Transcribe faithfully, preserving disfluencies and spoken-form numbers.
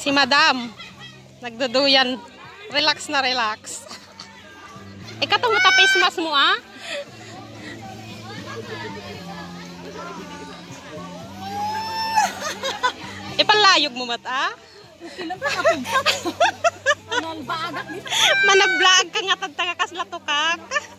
Si Madam. Nagduduyan. Relax na relax. Ikatong mo tapis mas mo ah. Ipalayog mo mata. Manablag ka nga tagtaga kas latukak.